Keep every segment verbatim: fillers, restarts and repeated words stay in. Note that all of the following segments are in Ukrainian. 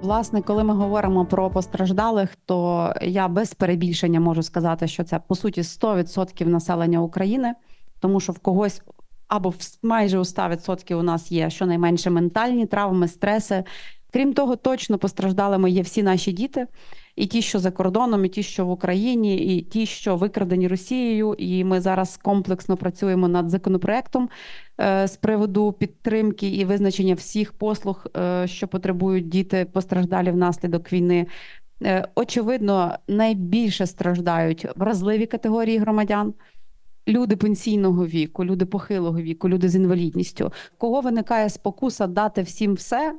Власне, коли ми говоримо про постраждалих, то я без перебільшення можу сказати, що це, по суті, сто відсотків населення України, тому що в когось або в майже у ста відсотків у нас є щонайменше ментальні травми, стреси. Крім того, точно постраждалими є всі наші діти, і ті, що за кордоном, і ті, що в Україні, і ті, що викрадені Росією. І ми зараз комплексно працюємо над законопроектом е, з приводу підтримки і визначення всіх послуг, е, що потребують діти постраждалі внаслідок війни. Е, очевидно, найбільше страждають вразливі категорії громадян. Люди пенсійного віку, люди похилого віку, люди з інвалідністю. В кого виникає спокуса дати всім все,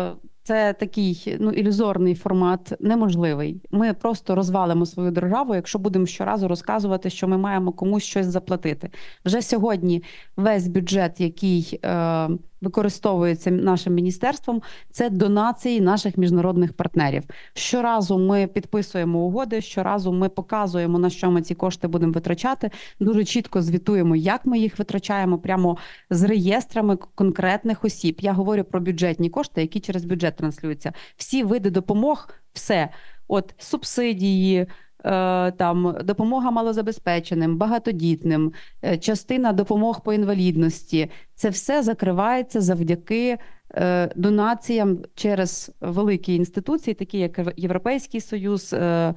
це такий ну, ілюзорний формат, неможливий. Ми просто розвалимо свою державу, якщо будемо щоразу розказувати, що ми маємо комусь щось заплатити. Вже сьогодні весь бюджет, який е, використовується нашим міністерством, це донації наших міжнародних партнерів. Щоразу ми підписуємо угоди, щоразу ми показуємо, на що ми ці кошти будемо витрачати, дуже чітко звітуємо, як ми їх витрачаємо, прямо з реєстрами конкретних осіб. Я говорю про бюджетні кошти, які через бюджет транслюються. Всі види допомог, все. От субсидії, там допомога малозабезпеченим, багатодітним, частина допомог по інвалідності. Це все закривається завдяки донаціям через великі інституції, такі як Європейський Союз,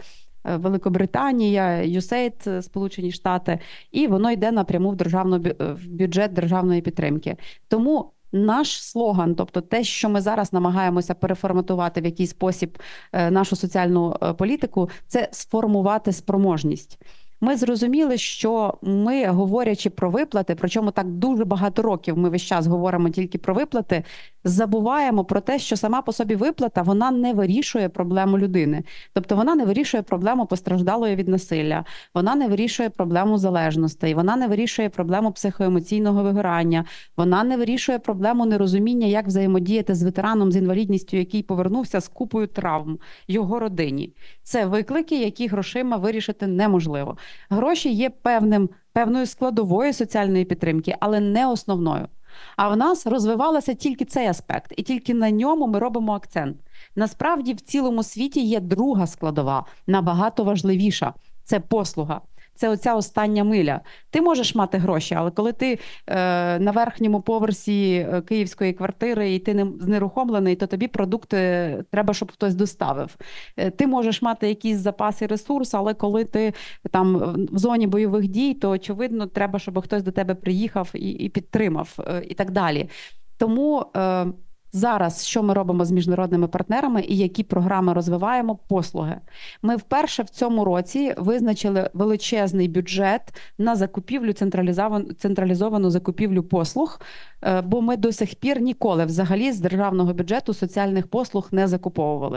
Великобританія, ю ес ей ай ді, Сполучені Штати, і воно йде напряму в державну в бюджет державної підтримки. Тому наш слоган, тобто те, що ми зараз намагаємося переформатувати в якийсь спосіб нашу соціальну політику, це сформувати спроможність. Ми зрозуміли, що ми, говорячи про виплати, причому так дуже багато років ми весь час говоримо тільки про виплати, забуваємо про те, що сама по собі виплата, вона не вирішує проблему людини. Тобто вона не вирішує проблему постраждалої від насилля, вона не вирішує проблему залежностей, вона не вирішує проблему психоемоційного вигорання, вона не вирішує проблему нерозуміння, як взаємодіяти з ветераном з інвалідністю, який повернувся з купою травм його родині. Це виклики, які грошима вирішити неможливо. Гроші є певним, певною складовою соціальної підтримки, але не основною. А в нас розвивалося тільки цей аспект, і тільки на ньому ми робимо акцент. Насправді в цілому світі є друга складова, набагато важливіша – це послуга. Це оця остання миля. Ти можеш мати гроші, але коли ти е, на верхньому поверсі київської квартири і ти не знерухомлений, то тобі продукти треба, щоб хтось доставив. Е, ти можеш мати якісь запаси, ресурс, але коли ти там в зоні бойових дій, то, очевидно, треба, щоб хтось до тебе приїхав і, і підтримав, е, і так далі. Тому е, зараз що ми робимо з міжнародними партнерами і які програми розвиваємо? Послуги. Ми вперше в цьому році визначили величезний бюджет на закупівлю, централізовану, централізовану закупівлю послуг, бо ми до сих пір ніколи взагалі з державного бюджету соціальних послуг не закуповували.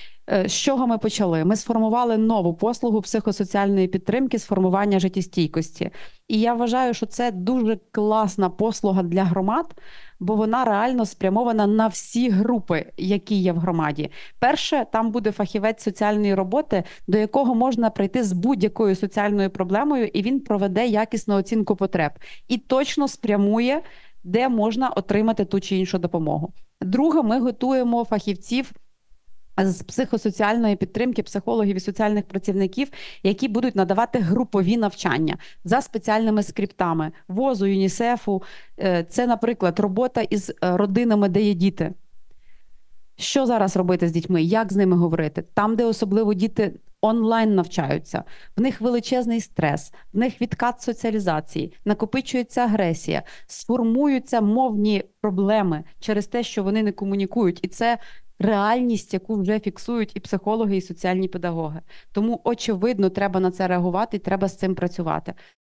З чого ми почали? Ми сформували нову послугу психосоціальної підтримки, сформування життєстійкості. І я вважаю, що це дуже класна послуга для громад, бо вона реально спрямована на всі групи, які є в громаді. Перше, там буде фахівець соціальної роботи, до якого можна прийти з будь-якою соціальною проблемою, і він проведе якісну оцінку потреб. І точно спрямує, де можна отримати ту чи іншу допомогу. Друге, ми готуємо фахівців з психосоціальної підтримки, психологів і соціальних працівників, які будуть надавати групові навчання за спеціальними скриптами ВОЗу, ЮНІСЕФу. Це, наприклад, робота із родинами, де є діти. Що зараз робити з дітьми? Як з ними говорити? Там, де особливо діти онлайн навчаються, в них величезний стрес, в них відкат соціалізації, накопичується агресія, сформуються мовні проблеми через те, що вони не комунікують. І це реальність, яку вже фіксують і психологи, і соціальні педагоги. Тому, очевидно, треба на це реагувати і треба з цим працювати.